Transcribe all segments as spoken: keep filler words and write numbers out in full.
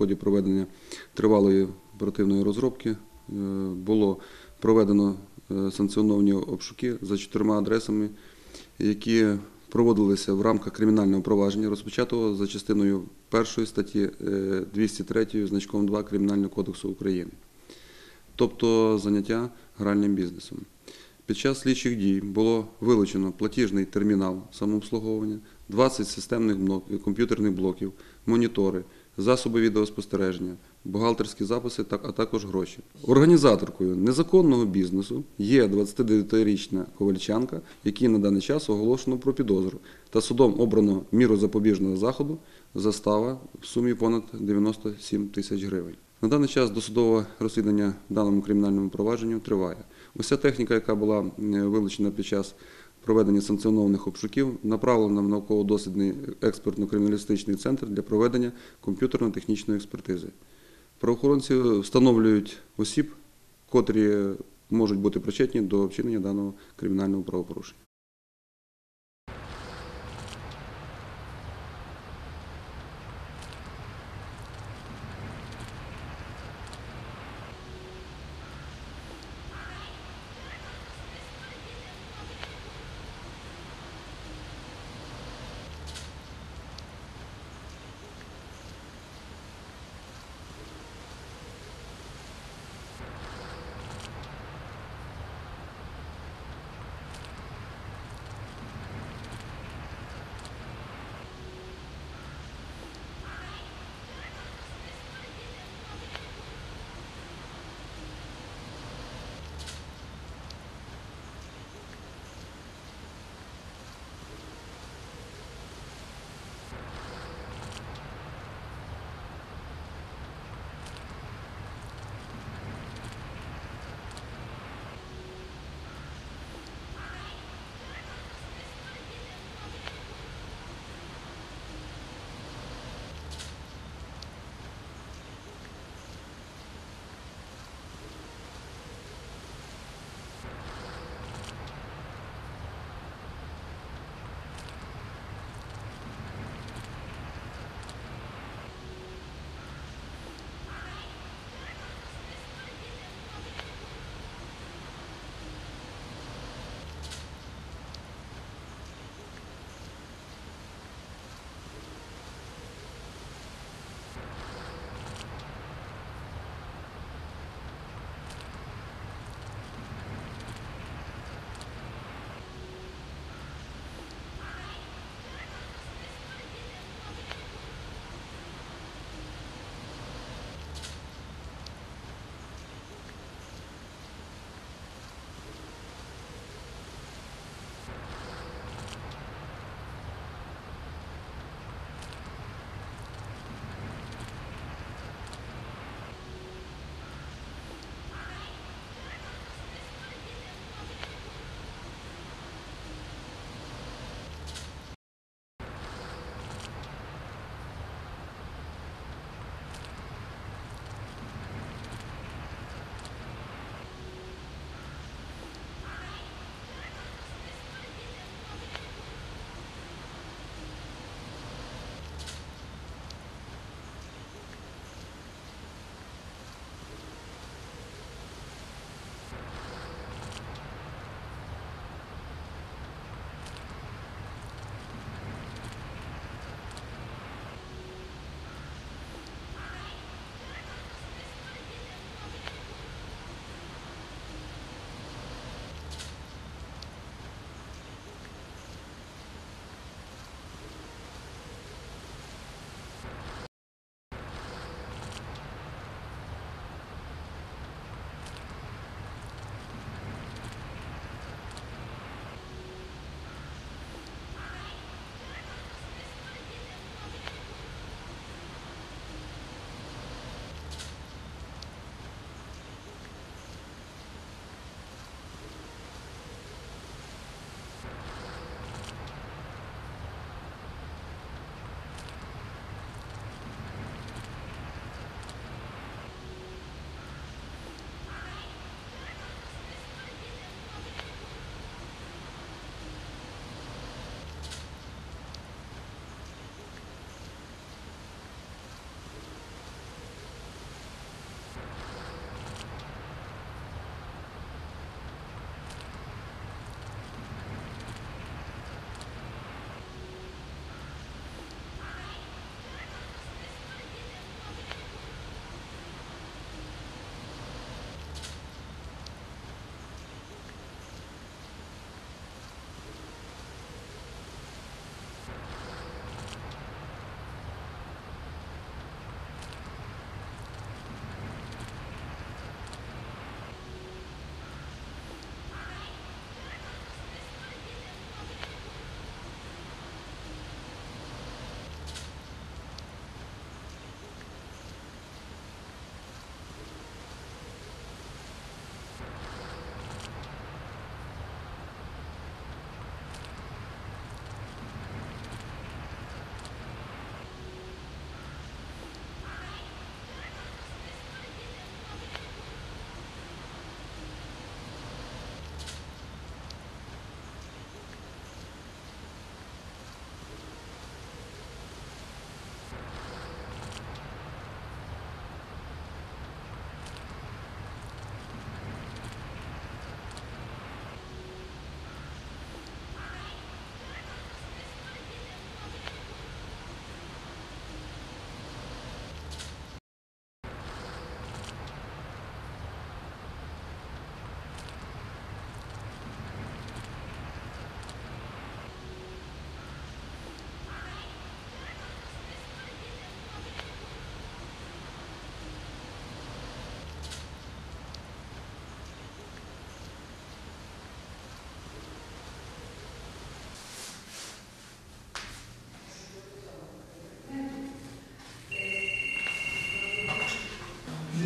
ході проведення тривалої оперативної розробки було проведено санкціоновані обшуки за чотирма адресами, які проводилися в рамках кримінального провадження, розпочатого за частиною першої статті двісті три значком два Кримінального кодексу України, тобто заняття гральним бізнесом. Під час слідчих дій було вилучено платіжний термінал самообслуговування, двадцять системних комп'ютерних блоків, монітори, засоби відеоспостереження, бухгалтерські записи, а також гроші. Організаторкою незаконного бізнесу є двадцятидев'ятирічна ковальчанка, якій на даний час оголошено про підозру, та судом обрано міру запобіжного заходу, застава в сумі понад дев'яносто сім тисяч гривень. На даний час досудове розслідування в даному кримінальному провадженню триває. Уся техніка, яка була вилучена під час проведення санкціонованих обшуків, направлена в науково-дослідний експертно-криміналістичний центр для проведення комп'ютерно-технічної експертизи. Правоохоронці встановлюють осіб, котрі можуть бути причетні до вчинення даного кримінального правопорушення.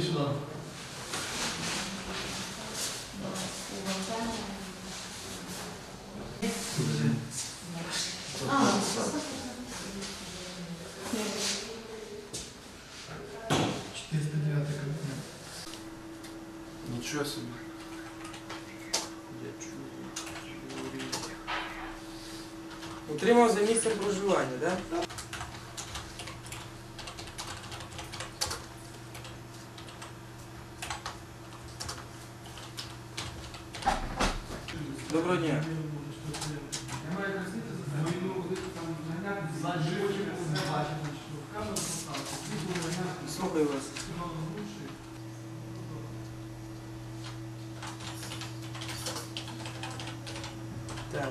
сюди. четыреста девятый кабинет. Нічого собі. Я чую. Утримав за місцем проживання, так? Да? Доброго дня. Слухаю вас. Так.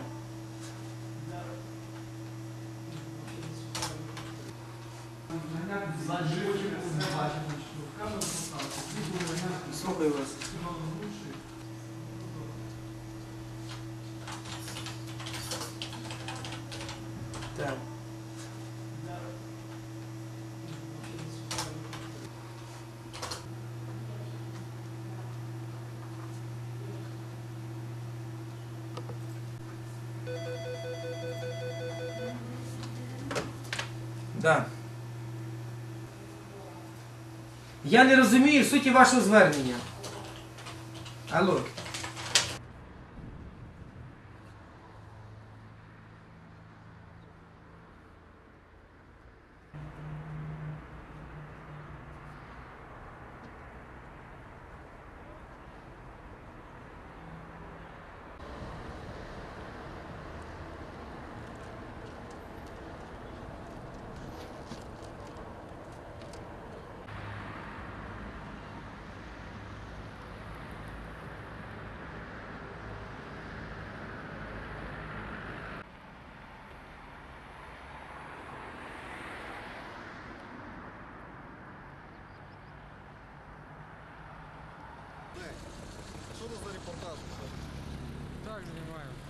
Слухаю вас. Так. Да. Я не розумію суті вашого звернення. Алло. Що це за репортаж? Так, знімаю.